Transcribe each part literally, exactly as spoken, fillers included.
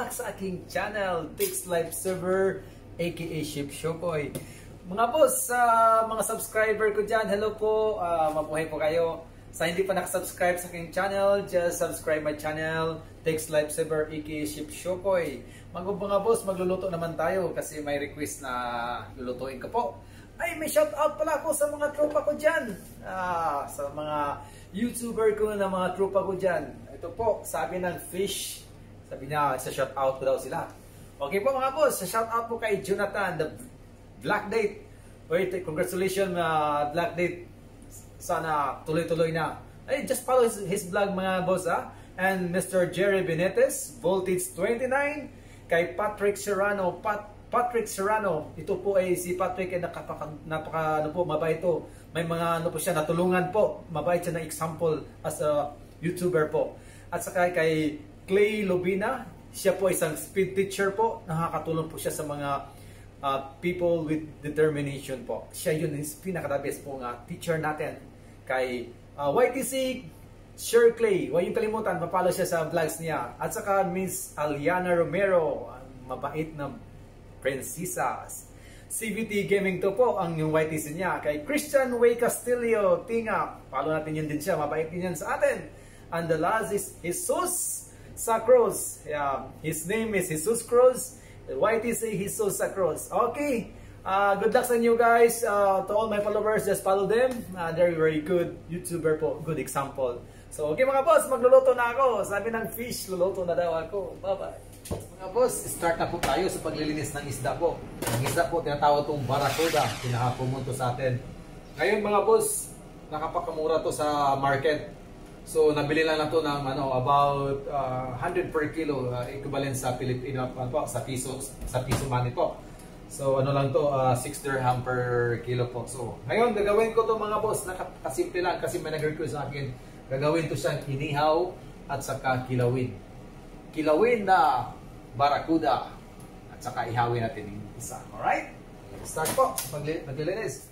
back sa aking channel, Takes Life Server, aka Ship Shokoy. Mga boss, uh, mga subscriber ko dyan, hello po, uh, mabuhay po kayo. Sa hindi pa nakasubscribe sa aking channel, just subscribe my channel, Takes Life Server, aka Ship Shokoy. Mga, mga boss, magluluto naman tayo kasi may request na lulutuin ko po. Ay, may shout out pala ako sa mga tropa ko dyan. Ah, sa mga YouTuber ko na mga tropa ko dyan. Ito po, sabi ng Fish. Sabi niya, sa shout out ko daw sila. Okay po mga boss, sa shout out po kay Jonathan, the Black Date. Wait, congratulations uh, Black Date. Sana tuloy-tuloy na. Ay, just follow his, his vlog mga boss ha. And Mister Jerry Benitez, Voltage twenty-nine. Kay Patrick Serrano, Pat Patrick Serrano. Ito po ay si Patrick ay napaka, napaka ano po, mabait to. May mga ano po siya, natulungan po. Mabait siya ng example as a YouTuber po. At saka kay Clay Lobina, siya po isang speed teacher po. Nakakatulong po siya sa mga uh, people with determination po. Siya yun, is pinaka-best po nga teacher natin. Kay uh, Y T C, Sir Clay, huwag yung kalimutan, mapalo siya sa vlogs niya. At saka Miss Aliana Romero, mabait na princesas. C V T Gaming to po ang yung Y T C niya. Kay Christian Way Castillo, Tinga, follow natin yun din siya, mabait din yan sa atin. And the last is Jesus Sacros. Yeah, his name is Jesus Cruz. Y T C Jesus Sacros. Okay. Uh, good luck sa inyo guys. Uh, to all my followers, just follow them. Uh, they're very good YouTuber po. Good example. So, okay mga boss, magluluto na ako. Sabi ng Fish, luluto na daw ako. Bye-bye. Mga boss, start na po tayo sa paglilinis ng isda po. Ang isda po, tinatawag itong Barracuda. Pinakapumunto sa atin. Ngayon mga boss, nakapakamura to sa market. So, nabili lang na to ng ano, about uh, one hundred per kilo, uh, equivalent sa Pilipino po, sa piso, sa piso money po. So, ano lang to, uh, six dirham per kilo po. So, ngayon, gagawin ko to mga boss, nakasimple lang kasi may nag-request sa akin. Gagawin to siyang inihaw at saka kilawin. Kilawin na Barracuda at saka ihawin natin yung isa. Alright? Start po sa paglilinis.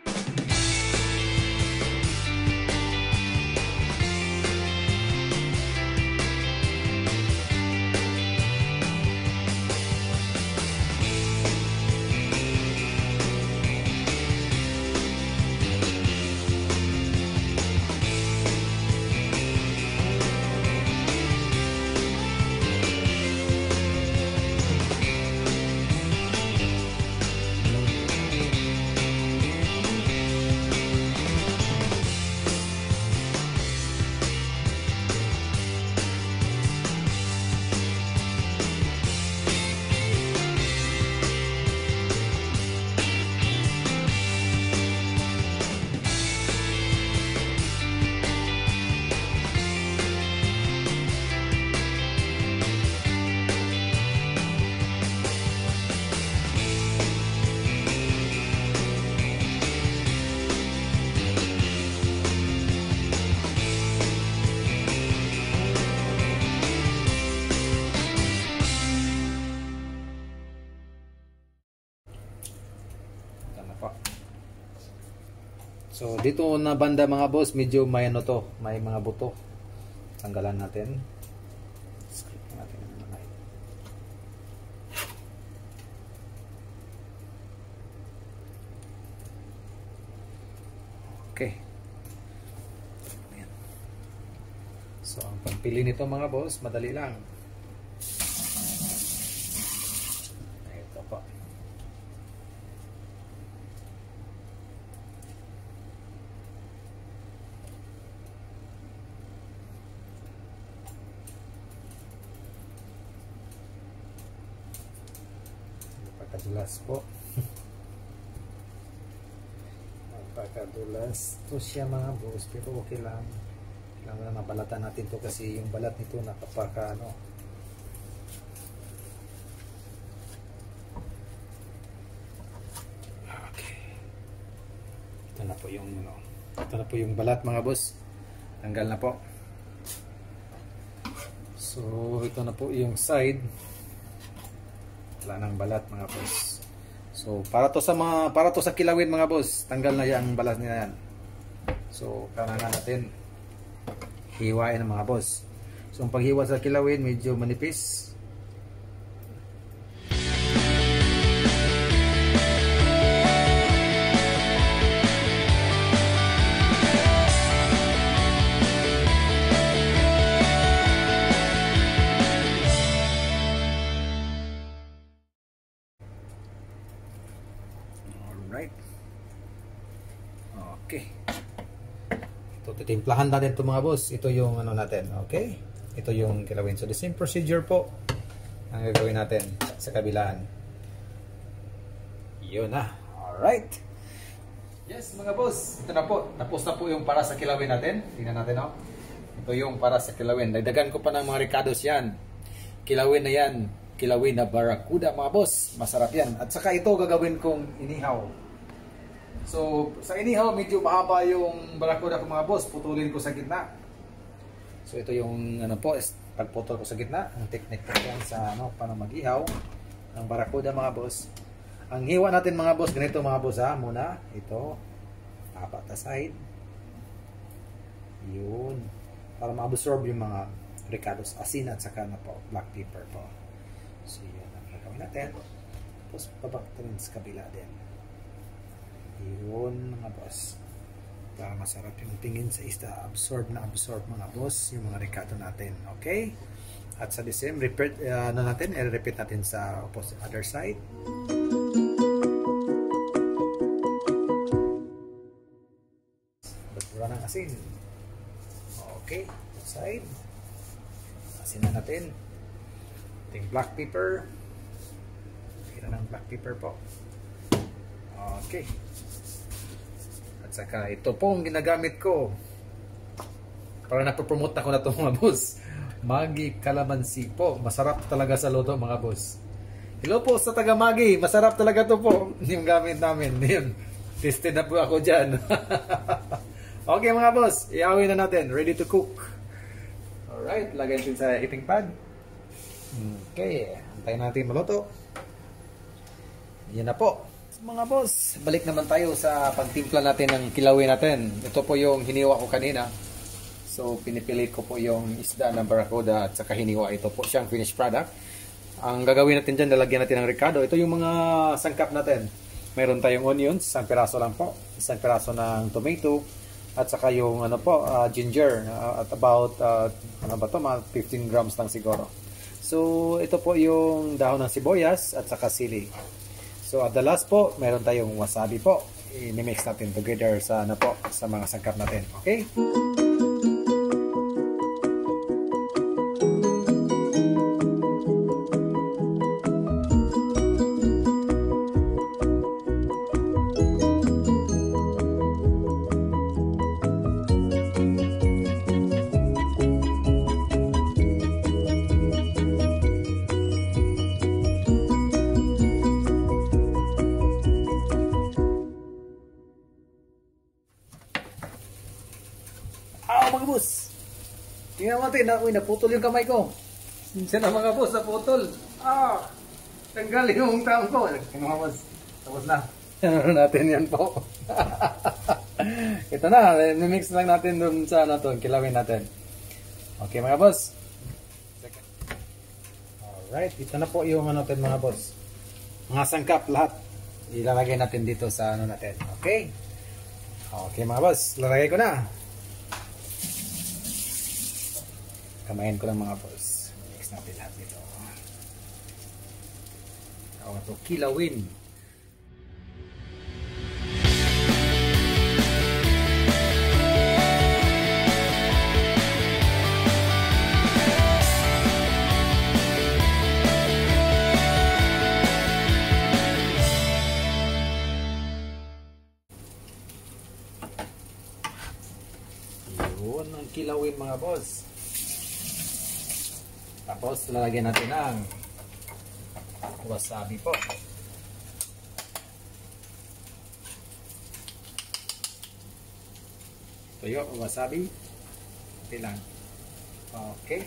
So dito na banda mga boss, medyo may ano to, may mga buto. Tanggalan natin. Script natin ang mga. Okay. Ayan. So ang pagpili nito mga boss, madali lang. Ito pa. Pagkadulas po. Pagkadulas to siya mga boss, pero okay lang. Kailangan na mabalatan natin to kasi yung balat nito nakapaka ano. Okay. Ito na po yung ano. Ito na po yung balat mga boss. Tanggal na po. So ito na po yung side. Wala nang balat mga boss. So para to sa mga para to sa kilawin mga boss, tanggal na yang balat niya yan. So kailangan natin hiwain ng mga boss. So ang paghiwa sa kilawin medyo manipis. titimplahan natin ito mga boss. Ito yung ano natin, okay? Ito yung kilawin. So the same procedure po ang gagawin natin sa kabilaan. Yun na. Alright. Yes mga boss, ito na po. Tapos na po yung para sa kilawin natin. Tingnan natin oh. Ito yung para sa kilawin. Dagdagan ko pa ng mga ricados yan. Kilawin na yan. Kilawin na barracuda mga boss. Masarap yan. At saka ito gagawin kong inihaw. So sa inihaw medyo mahaba yung barracuda ko mga boss. Putulin ko sa gitna. So ito yung ano po, pagputol ko sa gitna. Ang technique ko yan sa ano, paano mag-ihaw ng barracuda mga boss. Ang hiwa natin mga boss, ganito mga boss ha. Muna, ito. Apat na side. Yun. Para ma-absorb yung mga ricados, asin at saka na po, black pepper po. So yun ang gagawin natin. Tapos babaktarin sa kabila din. Yun mga boss. Para masarap yung tingin sa isda. Absorb na absorb mga boss yung mga ricado natin. Okay? At sa the same, repeat, uh, ano natin, i-repeat natin sa opposite other side. Batura ng asin. Okay, side. Asin na natin. Ating black pepper. Kira ng black pepper po. Okay. At saka ito po ang ginagamit ko. Para napopromote ako na ito mga boss. Magi Calamansi po. Masarap talaga sa luto mga boss. Hello po sa taga Magi. Masarap talaga ito po. Yung gamit namin. Yun. Tested na po ako dyan. Okay mga boss. Iawin na natin. Ready to cook. Alright. Lagay natin sa heating pad. Okay. Antayin natin maluto. Yan na po. Mga boss. Balik naman tayo sa pagtimpla natin ng kilawin natin. Ito po yung hiniwa ko kanina. So, pinipilit ko po yung isda ng barracuda at saka hiniwa. Ito po siyang finished product. Ang gagawin natin dyan, lalagyan natin ng ricado. Ito yung mga sangkap natin. Meron tayong onions, isang piraso lang po. Isang piraso ng tomato. At saka yung ano po, uh, ginger. Uh, at about, uh, ano ba ito, mga fifteen grams lang siguro. So, ito po yung dahon ng sibuyas at saka sili. So, at the last po, meron tayong wasabi po. I-mix natin together sa, ano po, sa mga sangkap natin. Okay? Ah, mga boss. Tingnan natin na, uy, naputol yung kamay ko. Sinsa na mga boss, naputol. Ah, tanggal yung taong ko. Mga boss, tapos na. Ano natin yan po. Ito na, mimix lang natin dun sa ano to, kilawin natin. Okay mga boss. Alright, ito na po yung ano natin mga boss. Mga sangkap lahat. Ilalagay natin dito sa ano natin. Okay? Okay mga boss, lalagay ko na. Kamayin ko lang mga boss. Mix natin lahat dito. Tawag ito, kilawin. Yun ang kilawin mga boss. Tapos lalagyan natin ng wasabi po. Tuyo, wasabi. Ito lang. Okay.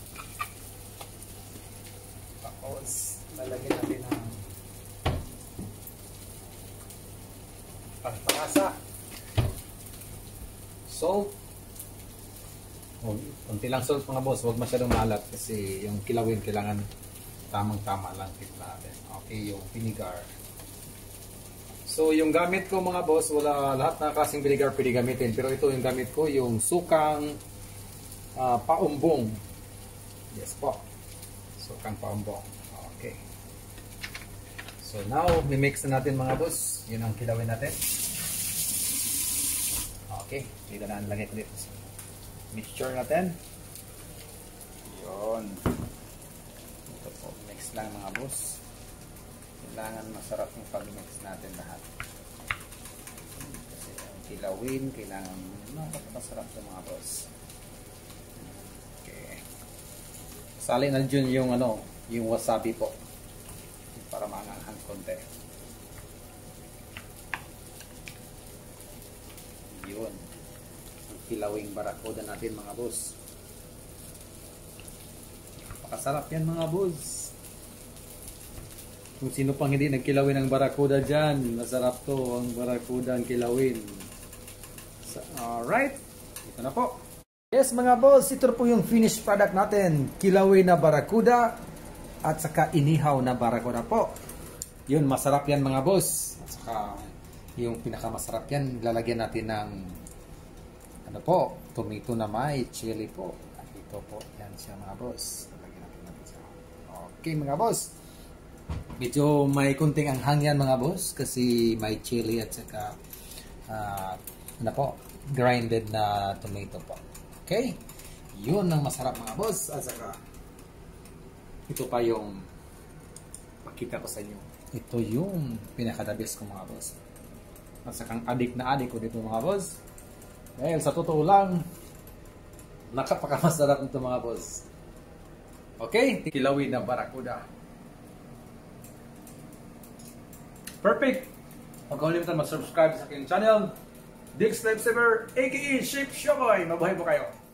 Tapos lalagyan natin ng pangpasa. Salt. Kunti lang salt mga boss, huwag masyadong maalat kasi yung kilawin kailangan tamang-tama lang timpla natin. Okay, yung vinegar. So yung gamit ko mga boss, wala lahat na klaseng vinegar pwede gamitin, pero ito yung gamit ko, yung sukang uh, paumbong. Yes po. Sukang paumbong. Okay. So now, mimix na natin mga boss. Yun ang kilawin natin. Okay, dito na ang lagay ko dito. mixture natin. Yun. Ito po, mix lang mga boss. Kailangan masarap yung pag-mix natin lahat. Kasi ang kilawin, kailangan masarap sa mga boss. Okay. Sali na dyan yung ano, yung wasabi po. Para maanghang konti. Yun. Ang kilawing barakuda natin mga boss. Pakasarap yan mga boss. Kung sino pang hindi nagkilawin ng barakuda dyan, masarap to ang barakuda ang kilawin. So, alright. Ito na po. Yes mga boss, ito po yung finished product natin. Kilawin na barakuda at saka inihaw na barakuda po. Yun, masarap yan mga boss. At saka yung pinakamasarap yan, lalagyan natin ng ano po, tomato na may chili po. At ito po, yan siya mga boss. Lalagyan natin natin siya. Okay mga boss. Medyo may kunting anghang yan mga boss kasi may chili at saka uh, ano po, grinded na tomato po. Okay? Yun ang masarap mga boss. At saka ito pa yung makita ko sa inyo. Ito yung pinaka-the-best ko mga boss. At saka adik na adik ko dito mga boss. Dahil sa totoo lang, nakapakamasarap nito mga boss. Okay? Kilawin na barakuda. Perfect! Huwag kalimutan mag-subscribe sa aking channel, Dick's Lifesaver, aka Chef Shokoy. Mabuhay po kayo!